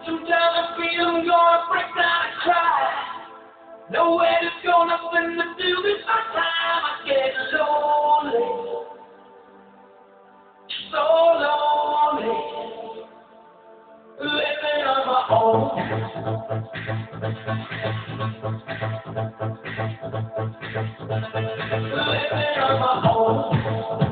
Sometimes I feel I'm gonna break down and cry. Nowhere to go, nothing to do this my time. I get lonely, so lonely, living on my own. Living on my own.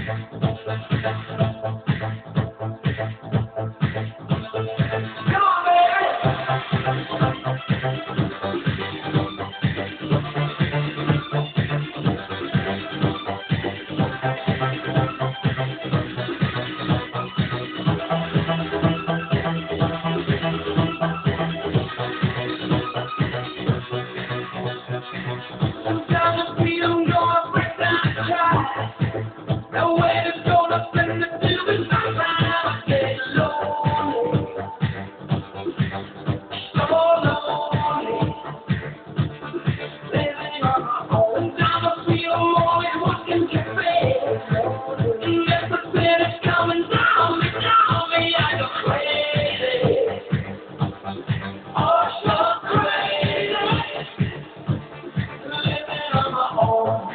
Nowhere to go, nothing to do with my time. I get lonely, so lonely, living on my own. Sometimes I feel I'm always working to fail, and everything is coming down me, I go crazy, oh so crazy, living on my own.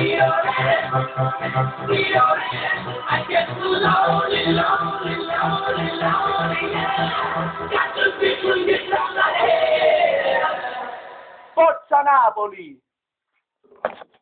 I get lonely, lonely, lonely. Forza Napoli!